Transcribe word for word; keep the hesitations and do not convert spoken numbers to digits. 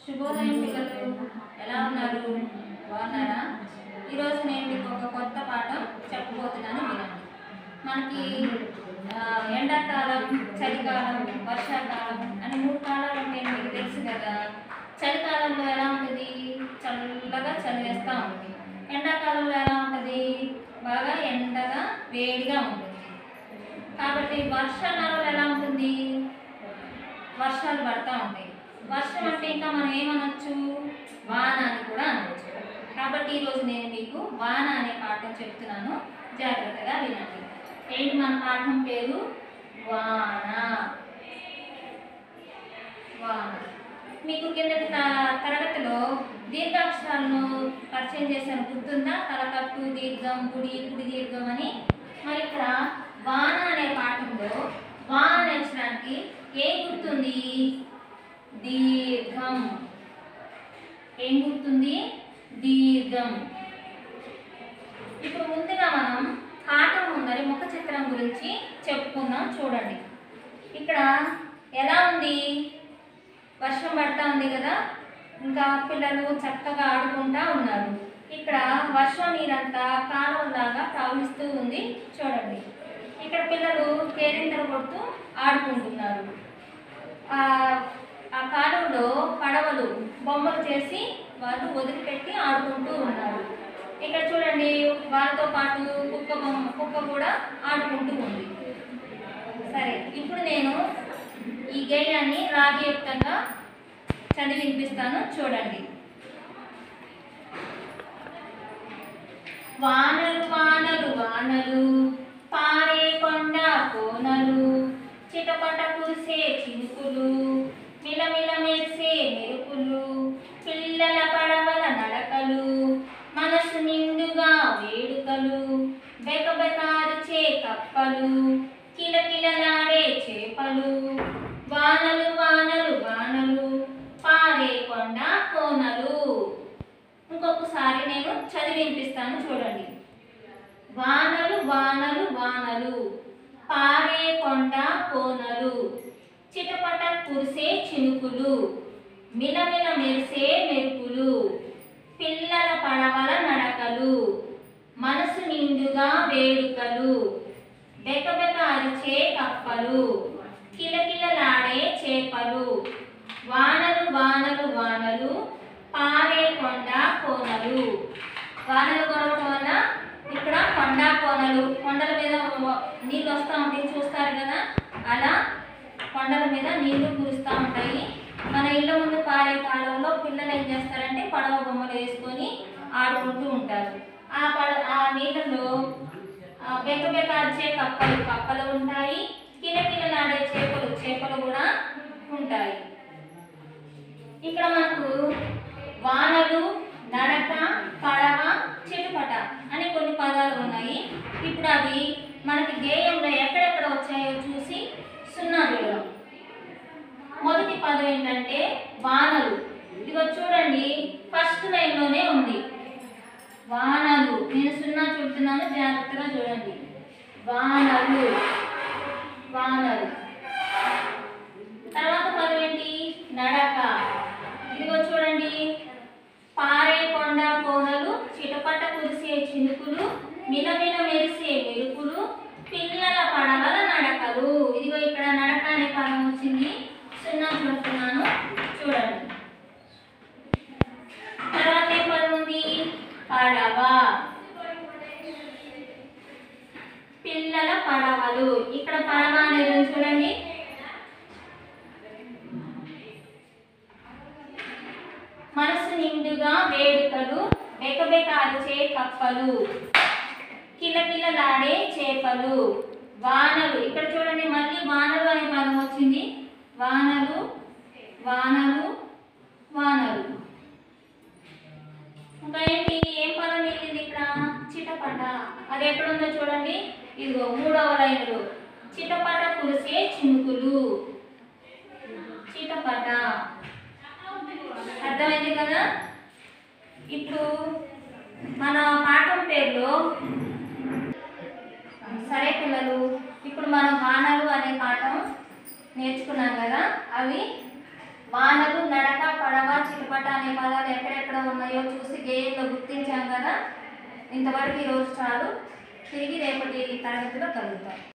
శుభోదయం పిల్లలు, ఎలా ఉన్నారు? బాగున్నారా? ఈరోజు నేను మీకు ఒక కొత్త పాఠం చెప్పబోతున్నాను, వినండి. మనకి ఎండాకాలం, చలికాలం, వర్షాకాలం అని మూడు కాలాలు ఉంటాయి, మీకు తెలుసు కదా. చలికాలంలో ఎలా ఉంటుంది? చల్లగా చలి వేస్తూ ఉంటుంది. ఎండాకాలంలో ఎలా ఉంటుంది? బాగా ఎండగా వేడిగా ఉంటుంది. కాబట్టి వర్షాకాలంలో ఎలా ఉంటుంది? వర్షాలు పడతా ఉంటాయి. వర్షం అంటే ఇంకా మనం ఏమనొచ్చు? వాన అని కూడా అనవచ్చు. కాబట్టి ఈరోజు నేను మీకు వాన అనే పాఠం చెప్తున్నాను, జాగ్రత్తగా వినండి. ఏంటి మన పాఠం పేరు? వాన. వాన. మీకు కిందటి తరగతిలో దీర్ఘాక్షరాలను పరిచయం చేశాను, గుర్తుందా? తలకట్టు దీర్ఘం, గుడి గుడి దీర్ఘం అని. మరి ఇక్కడ వాన అనే పాఠంలో వాన అనే అక్షరానికి ఏం గుర్తుంది? దీర్ఘం. ఏం గుర్తుంది? దీర్ఘం. ఇప్పుడు ముందుగా మనం పాఠం ముందరి ముఖ చిత్రం గురించి చెప్పుకుందాం. చూడండి, ఇక్కడ ఎలా ఉంది? వర్షం పడతా ఉంది కదా, ఇంకా పిల్లలు చక్కగా ఆడుకుంటా ఉన్నారు. ఇక్కడ వర్షం నీరంతా కాలువలాగా ప్రవహిస్తూ ఉంది. చూడండి, ఇక్కడ పిల్లలు కేరింతలు కొడుతూ ఆడుకుంటున్నారు. ఆ కాలువలో పడవలు బొమ్మలు చేసి వాళ్ళు వదిలిపెట్టి ఆడుకుంటూ ఉన్నారు. ఇక్కడ చూడండి, వాళ్ళతో పాటు కుక్క బొమ్మ కుక్క కూడా ఆడుకుంటూ ఉంది. సరే, ఇప్పుడు నేను ఈ గేయాన్ని రాగయుక్తంగా చదివి వినిపిస్తాను, చూడండి. వానలు వానలు వానలు పారే కొండ కోనలు, చిటపట కురిసే చినుకులు, మిలమిల మెరిసే మెరుపులు, పిల్లల పడవల నడకలు, మనసు నిండుగా వేడుకలు, బెకబెకారుచే కప్పలు, కిలకిలలాడే చేపలు, వానలు వానలు వానలు పారే కొండ కోనలు. ఇంకొకసారి నేను చదివి వినిపిస్తాను, చూడండి. వానలు వానలు వానలు పారే కొండ కోనలు, చిటపట కురిసే చినుకులు, మిలమిల మెరిసే మెరుపులు, పిల్లల పడవల నడకలు, మనసు నిండుగా వేడుకలు, బెకబెక అరిచే కప్పలు, కిలకిలలాడే చేపలు, వానలు వానలు వానలు పారే కొండ కోనలు. వానలు కొనడం వల్ల ఇక్కడ కొండ కోనలు, కొండల మీద నీళ్ళు వస్తూ ఉంటాయి, చూస్తారు కదా. అలా కొండల మీద నీళ్లు కురుస్తూ ఉంటాయి. మన ఇళ్ళ ముందు పారే కాలంలో పిల్లలు ఏం చేస్తారంటే పడవ బొమ్మలు వేసుకొని ఆడుకుంటూ ఉంటారు. ఆ పడ ఆ నీళ్ళలో బెకబెక అరిచే కప్పలు కప్పలు ఉంటాయి, కిలకిలలాడే చేపలు చేపలు కూడా ఉంటాయి. ఇక్కడ మనకు వానలు, నడక, పడవ, చిటుపట అని కొన్ని పదాలు ఉన్నాయి. ఇప్పుడు అవి మనకి గేయంలో ఎక్కడెక్కడ వచ్చాయో చూసి సున్నా వేయడం. మొదటి పదం ఏంటంటే వానలు. ఇదిగో చూడండి, ఫస్ట్ లైన్లోనే ఉంది వానలు. నేను సున్నా చూపుతున్నాను, జాగ్రత్తగా చూడండి. వానలు వానలు. తర్వాత పదం ఏంటి? నడక. ఇదిగో చూడండి, పారే కొండ కోనలు, చిటపట కురిసే చినుకులు, మిలమిల మెరిసే మెరుపులు, పిల్లల పడవల నడకలు. ఇదిగో ఇక్కడ నడక అనే పదం వచ్చింది, సున్నా చూస్తున్నాను, చూడండి. తర్వాత ఏ పదం ఉంది? పడవ. పిల్లల పడవలు. ఇక్కడ పడవ అనేది చూడండి, మనసు నిండుగా వేడుకలు, బెకబెక అరిచే కప్పలు, కిలకిలలాడే చేపలు, వానలు. ఇక్కడ చూడండి, మళ్ళీ వానలు అనే పదం వచ్చింది. వానలు వానలు వానలు. ఇంకా ఏంటి? ఏం పదం మిగిలింది ఇక్కడ? చిటపట. అది ఎక్కడుందో చూడండి, ఇదిగో మూడవ లైన్లో. చిటపట కురిసే చినుకులు, చిటపట. అర్థమైంది కదా. ఇప్పుడు మన పాఠం పేరులో సరే పిల్లలు, ఇప్పుడు మనం వానలు అనే పాఠం నేర్చుకున్నాం కదా. అవి వానలు, నడక, పడవ, చిట చిటపట అనే పదాలు ఎక్కడెక్కడ ఉన్నాయో చూసి గేయంలో గుర్తించాం కదా. ఇంతవరకు ఈరోజు చాలు. తిరిగి రేపటి తరగతిలో కలుగుతాం.